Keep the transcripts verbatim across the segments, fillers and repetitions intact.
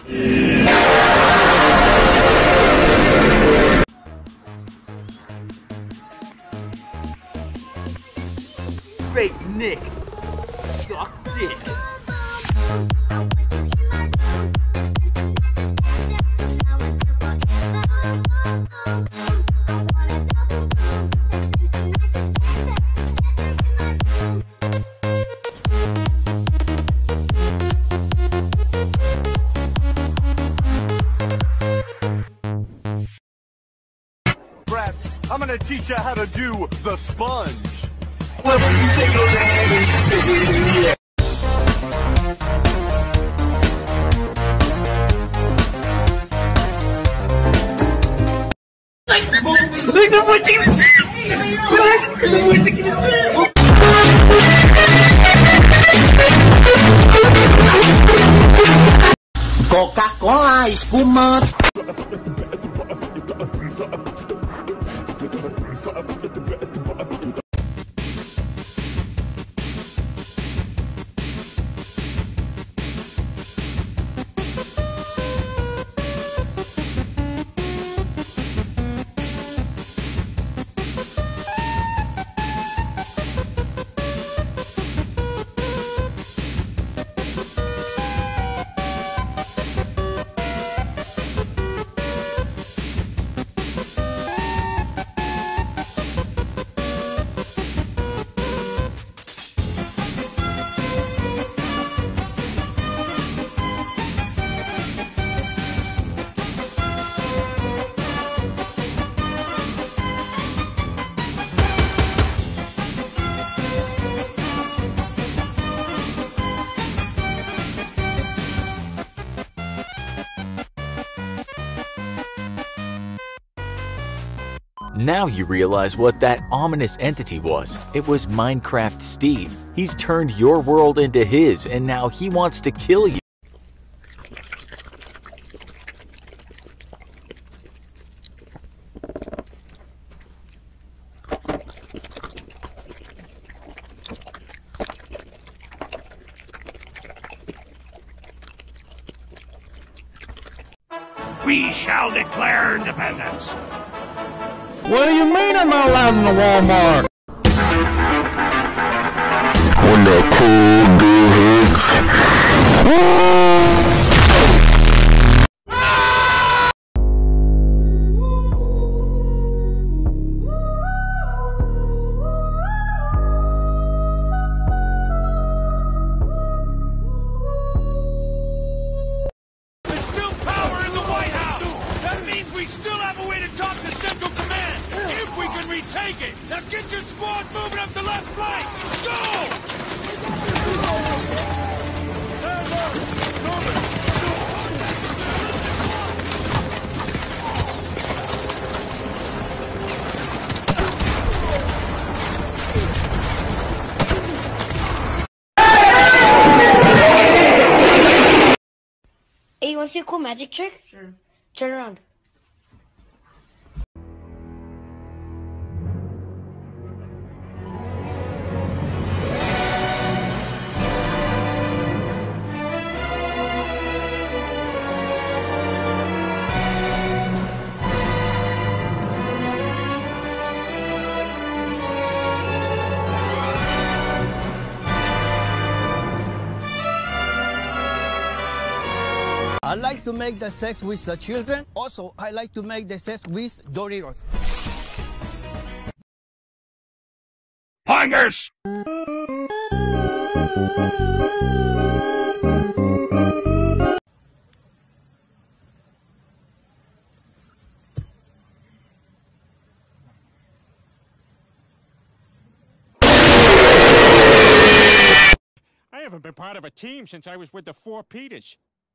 Fake Nick, suck dick. Brats, I'm gonna teach you how to do the sponge. Coca-Cola, espuma. Now you realize what that ominous entity was. It was Minecraft Steve. He's turned your world into his, and now he wants to kill you. We shall declare independence. What do you mean I'm not allowed in the Walmart? When the cool dude hits. There's still power in the White House. That means we still have a way to talk to Central Command. If we can retake it. Now get your squad moving up the left flank. Go! Hey, you want to see a cool magic trick? Sure. Turn around. I like to make the sex with the children. Also, I like to make the sex with Doritos. Hungers! I haven't been part of a team since I was with the Four Peters.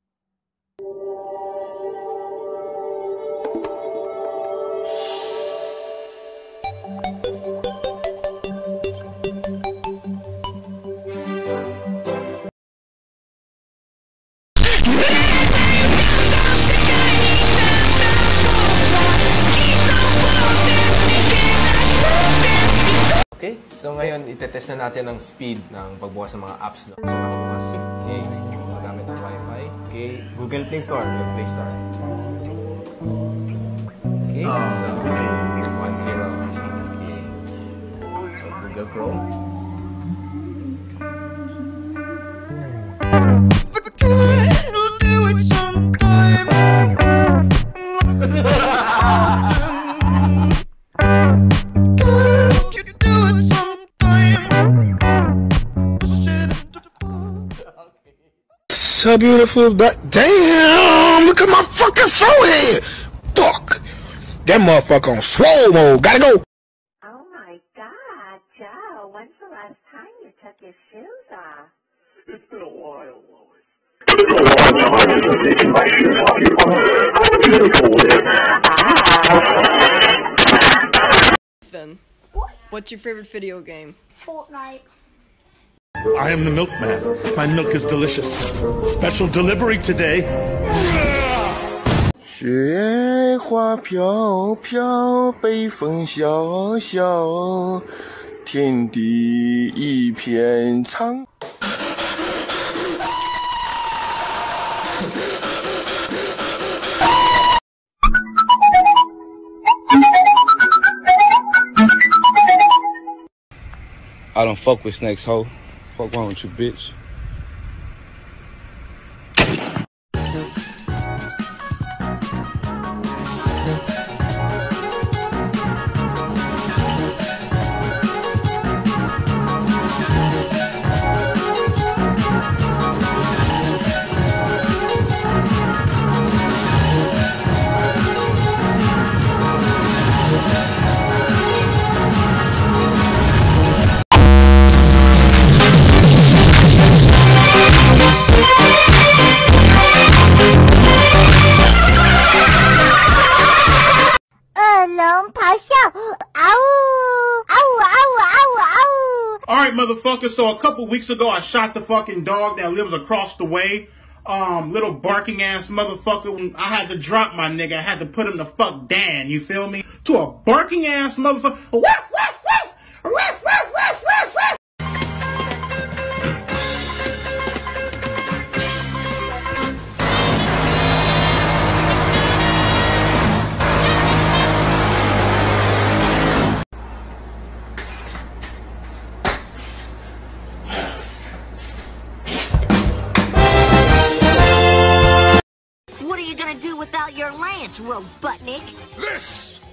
Okay, so ngayon itetest na natin ang speed ng pagbukas ng mga apps na sa mga bukas. Okay, magamit ng Wi-Fi. Okay, Google Play Store. Your Play Store. Okay, Oh, so okay. one zero. Okay. So Google Chrome. So beautiful, but damn, look at my fucking forehead. Fuck, that motherfucker on swole mode. Gotta go. Oh my God, Joe, when's the last time you took your shoes off? It's been a while, Lois. Then, what? What's your favorite video game? Fortnite. I am the milkman. My milk is delicious. Special delivery today. 雪花飘飘，北风萧萧，天地一片苍。I don't fuck with snakes, ho. Fuck wrong with you, bitch. Alright, motherfucker, so a couple weeks ago I shot the fucking dog that lives across the way. Um, little barking ass motherfucker. I had to drop my nigga. I had to put him the fuck down, you feel me? To a barking ass motherfucker. Woof, woof, woof! Woof, woof, woof, woof, woof! What are you gonna do without your lance, Robotnik? This